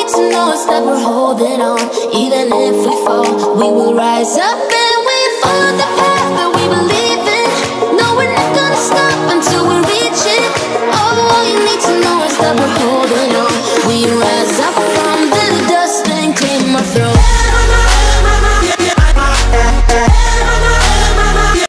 to know it's that we're holding on. Even if we fall, we will rise up and we follow the path.